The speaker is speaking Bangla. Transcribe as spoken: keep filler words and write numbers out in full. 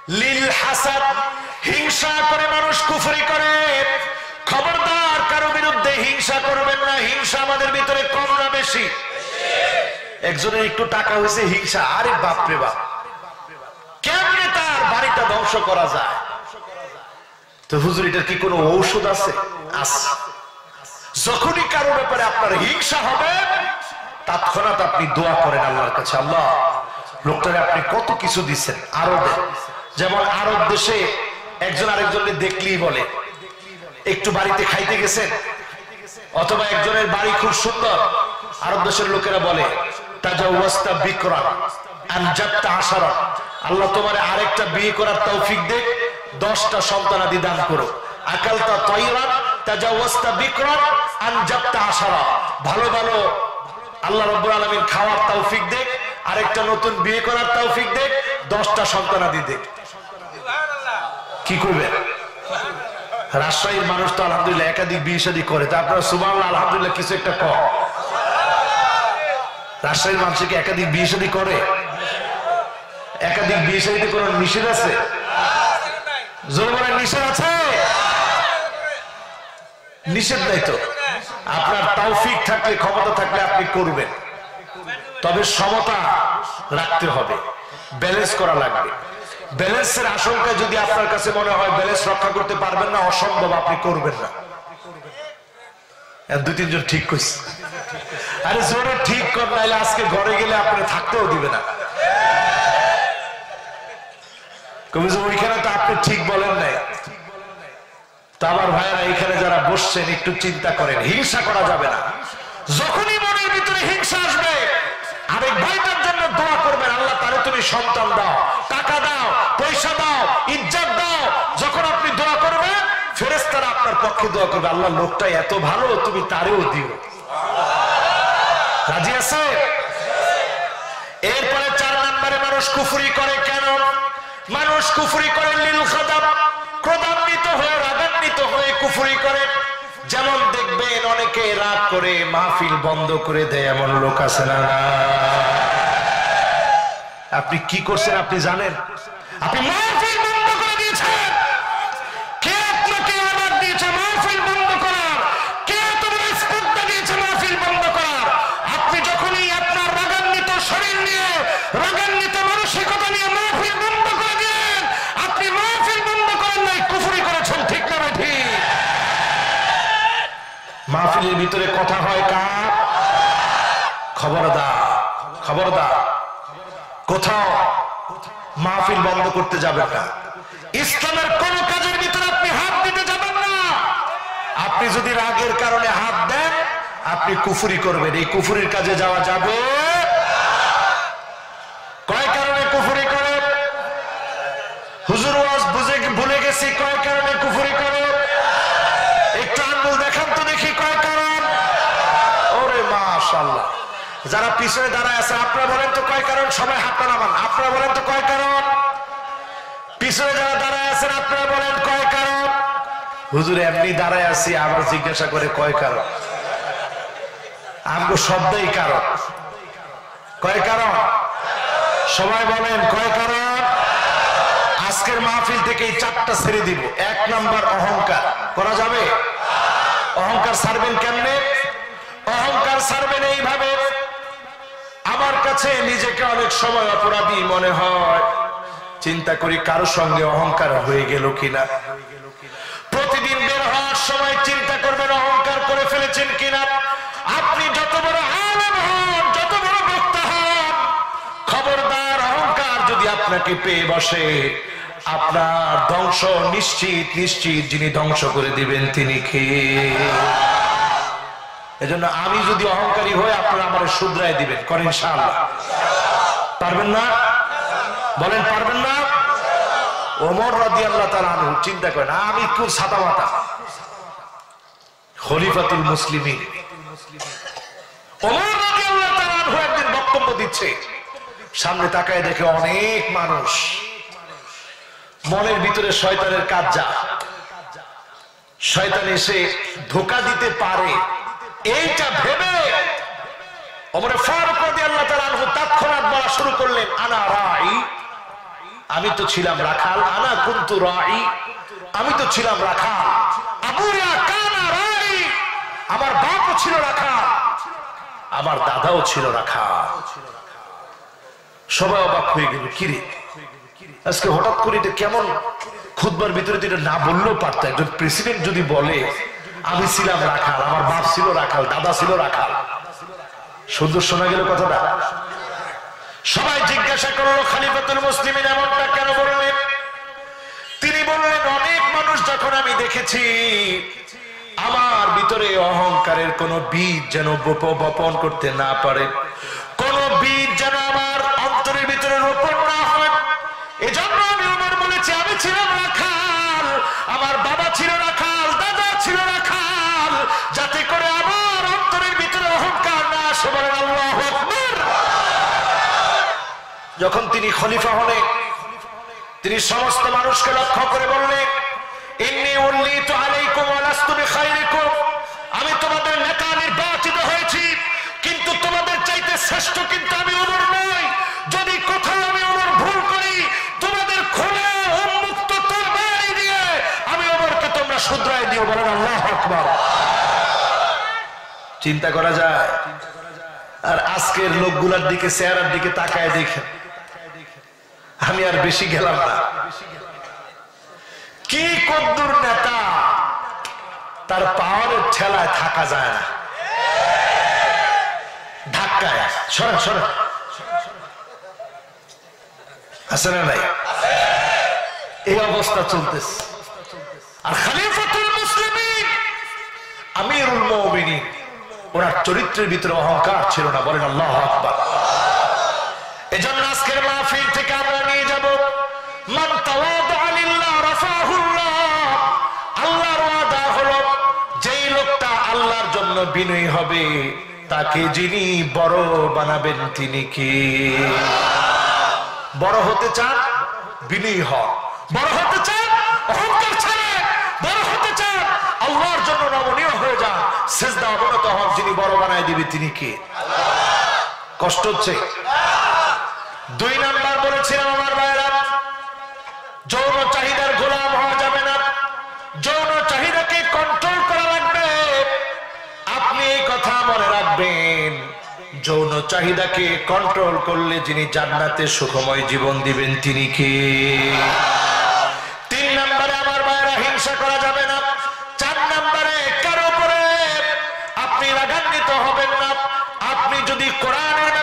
লিল হাসাদ, হিংসা করে মানুষ কুফরি করে। খবরদার কারো বিরুদ্ধে হিংসা করবেন না। হিংসা আমাদের ভিতরে কম না বেশি? একজনের একটু টাকা হয়েছে, হিংসা, আরে বাপরে বাপ, কেমনে তার বাড়িটা ধ্বংস করা যায়? তো হুজুর এটার কি কোনো ঔষধ আছে? আছে। যখনই কারো ব্যাপারে আপনার হিংসা হবে, তৎক্ষণাৎ আপনি দোয়া করেন আল্লাহর কাছে, আল্লাহ লোকটারে আপনি কত কিছু দিচ্ছেন, আরো দেন। যেমন আরব দেশে একজন আরেকজনকে দেখলেই বলে, একটু বাড়িতে খাইতে গেছেন, অথবা একজনের বাড়ি খুব সুন্দর, আরব দেশের লোকেরা বলে তাজাওয়াজতা বিকরান আনজাবতা আশারা, আল্লাহ তোমারে আরেকটা বিয়ে করার তৌফিক দে, দশটা সন্তানাদি দান করো। আকালতা তায়রান তাজাওয়াজতা বিকরান আনজাবতা আশারা, ভালো ভালো আল্লাহ রাব্বুল আলামিন খাওয়ার তৌফিক দে, আরেকটা নতুন বিয়ে করার তৌফিক দে, দশটা সন্তানাদি দে। কি করবে? রাজশাহীর মানুষ তো আলহামদুলিল্লাহ একাধিক বিয়ে শাদী করে, তা আপনারা সুবহানাল্লাহ আলহামদুলিল্লাহ কিছু একটা কর। রাজশাহীর মানুষকে একাধিক বিয়ে শাদী করে? একাধিক বিয়ে শাদীতে কোন নিষেধ আছে? জোরে বলেন, নিষেধ আছে? নিষেধ নাই তো। আপনার তৌফিক থাকলে, ক্ষমতা থাকলে আপনি করবেন, তবে সমতা রাখতে হবে, ব্যালেন্স করা লাগবে। ব্যালেন্সের আশঙ্কা যদি আপনার কাছে মনে হয় ব্যালেন্স রক্ষা করতে পারবেন না, অসম্ভব, আপনি করবেন না। দুই তিনজন ঠিক কইছে, আরে জোরে ঠিক কর, নাইলে আজকে ঘরে গেলে আপনি থাকতেও দিবে না। ওইখানে তো আপনি ঠিক বলেন নাই। তো আমার ভাইয়েরা এখানে যারা বসছেন একটু চিন্তা করেন, হিংসা করা যাবে না। যখনই মনের ভিতরে হিংসা আসবে, আরেক ভাইটার জন্য দোয়া করবেন, আল্লাহ তারে তুমি সন্তান দাও, টাকা দাও, পয়সা দাও, ইজ্জত দাও। যখন আপনি দোয়া করবেন, ফেরেশতারা আপনার পক্ষে দোয়া করবে, আল্লাহ লোকটা এত ভালো, তুমি তারেও দিও। রাজি আছে? এরপরে চার নম্বরে মানুষ কুফরি করে কেন? মানুষ কুফরি করে লিল খাদাব, ক্রোধান্বিত হয়ে, রাগান্বিত হয়ে কুফরি করে। যেমন দেখবেন অনেকে রাগ করে মাহফিল বন্ধ করে দেয়, এমন লোক আছে না? আপনি কি করছেন আপনি জানেন? আপনি মাহফিল বন্ধ করে দিয়েছেন। কে আপনাকে অর্ডার দিয়েছে মাহফিল বন্ধ করার? কে তোমার স্পর্ধা দিয়েছে মাহফিল বন্ধ করার? আপনি যখনই আপনার রাগান্বিত শরীর নিয়ে, রাগান্বিত মানসিকতা নিয়ে মাহফিল বন্ধ করে দেন, আপনি মাহফিল বন্ধ করেন নাই, কুফরি করেছেন। ঠিক না ঠিক? মাহফিলের ভিতরে কথা হয় কার? খবরদার, খবরদার, কোথাও মাহফিল বন্ধ করতে যাবেন না। ইসলামের কোন কাজের ভিতরে আপনি হাত দিতে যাবেন না। আপনি যদি রাগের কারণে হাত দেন, আপনি কুফরি করবেন। এই কুফরির কাজে যাওয়া যাবে। কয় কারণে কুফরি করে? হুজুর ওয়াজ বুঝে ভুলে গেছি, কয় কারণে কুফরি করে? একটু আঙ্গুল দেখান তো দেখি কয় কারণ। ওরে মাশাআল্লাহ, যারা পিছনে দাঁড়ায় আছে আপনারা বলেন তো কয় কারণ? সবাই হাতটা নামান, আপনারা বলেন তো কয় কারণ? পিছনে যারা দাঁড়ায় আছেন আপনারা বলেন কয় কারণ? হুজুর এমনি দাঁড়ায় আছি, আবার জিজ্ঞাসা করে কয় কারণ? আমগো শব্দই কারণ। কয় কারণ? সবাই বলেন কয় কারণ? আজকের মাহফিল থেকে এই চারটা ছেড়ে দিব। এক নাম্বার অহংকার। করা যাবে? অহংকার ছাড়বেন কেমনে? অহংকার ছাড়বেন এইভাবে, আমার কাছে নিজেকে অনেক সময় অপরাধী মনে হয়, চিন্তা করি কারো সঙ্গে অহংকার হয়ে গেল কিনা। প্রতিদিন বের হওয়ার সময় চিন্তা করবেন অহংকার করে ফেলেছেন কিনা। আপনি যত বড় আলেম হন, যত বড় বক্তা হন, খবরদার অহংকার যদি আপনাকে পেয়ে বসে, আপনার ধ্বংস নিশ্চিত। নিশ্চিত যিনি ধ্বংস করে দিবেন তিনি কে? এজন্য আমি যদি অহংকারী হই, আপনারা আমার শুধরাই দিবেন। করেন ইনশাআল্লাহ? পারবেন না? বলেন পারবেন না? ওমর রাদিয়াল্লাহু তাআলা আনহু চিন্তা করেন, আমি খুব ছাতা মাতা, খলিফাতুল মুসলিমিন। ওমর রাদিয়াল্লাহু তাআলা আনহু একদিন বক্তব্য দিচ্ছে, সামনে তাকায় দেখে অনেক মানুষ। মনের ভিতরে শয়তানের কাজ যা, শয়তান এসে ধোঁকা দিতে পারে, এইটা ভেবে ওমর ফারুক রাদিয়াল্লাহু তাআলা আনহু তৎক্ষণাৎ বলা শুরু করলেন, আনা রাই আমি তো ছিলাম রাখাল, আনা কুনতু রাঈ, আমি তো ছিলাম রাখাল। আবুয়া কানা রাঈ, আমার বাপও ছিল রাখাল, আমার দাদাও ছিল রাখাল। সবাই অবাক হয়ে গেল, কিরে আজকে হঠাৎ করে এটা কেমন? খুতবার ভিতরে যেটা না বললেও পারতো। একজন প্রেসিডেন্ট যদি বলে আমি ছিলাম রাখাল, আমার বাপ ছিল রাখাল, দাদা ছিল রাখাল, সুন্দর শোনা গেল কথাটা। সবাই জিজ্ঞাসা করলো খলিফাতুল মুসলিমিন এমনটা কেন বললেন? তিনি বললেন, অনেক মানুষ যখন আমি দেখেছি আমার ভিতরে অহংকারের কোন বীজ যেন বপন করতে না পারে, কোন বীজ যেন আমার অন্তরের ভিতরে রোপণ না হয়, এজন্য আমি ওমর বলেছি আমি ছিলাম রাখাল, আমার বাবা ছিল রাখাল, দাদা ছিল রাখাল, যাতে করে আমার অন্তরের ভিতরে অহংকার না আসে। বলেন আল্লাহু আকবার। যখন তিনি খলিফা হলেন, তিনি সমস্ত মানুষকে লক্ষ্য করে বললেন, ইন্নী উল্লিতু আলাইকুম ওয়া লাস্তু বিখাইরিকুম, আমি তোমাদের নেতা নির্বাচিত হয়েছি, কিন্তু তোমাদের চাইতে শ্রেষ্ঠ কিন্তু আমি ওমর নই। যদি কোথাও আমি ওমর ভুল করি, তোমাদের খোলা উন্মুক্ত তরবারি দিয়ে আমি ওমরকে তোমরা শুধরাই দিও। বলেন আল্লাহু আকবার। চিন্তা করা যায়। আর আজকের লোকগুলার দিকে, চেহারার দিকে তাকায় দেখেন, আমি আর বেশি গেলাম না। কি কদ্দুর নেতা, তার পাওয়ারের ঠেলায় থাকা যায় না, ধাক্কায়। সরেন সরেন, আছে না নাই? এই অবস্থা চলতেছে। আর খলিফাতুল মুসলিমিন আমিরুল মুমিনিন, ওনার চরিত্রের ভিতরে অহংকার ছিল না। বলেন আল্লাহু আকবার। এজন্য আজকের মাহফিল থেকে আমরা নিয়ে যাব, মান তাওয়াদা লিল্লাহ রাফাহুল্লাহ। আল্লাহর ওয়াদা হলো, যেই লোকটা আল্লাহর জন্য বিনয়ী হবে তাকে যিনি বড় বানাবেন তিনি কে? বড় হতে চান, বিনয়ী হন। বড় হতে চান, অহংকার ছেড়ে বড় হতে চান, আল্লাহর জন্য নমনীয় হয়ে যান, সিজদা অবনত হন। যিনি বড় বানায় দিবে তিনি কে? কষ্ট হচ্ছে? দুই নাম্বার বলেছিলাম আমার ভাইরা, যৌন চাহিদার গোলাম হওয়া যাবে না, যৌন চাহিদাকে কন্ট্রোল করা লাগবে। আপনি এই কথা মনে রাখবেন, যৌন চাহিদাকে কন্ট্রোল করলে যিনি জান্নাতে সুখময় জীবন দিবেন তিনি কে? তিন নম্বরে আমার ভাইরা, হিংসা করা যাবে না। চার নম্বরে, কারো উপরে আপনি রাগান্বিত হবেন না। আপনি যদি কোরআনের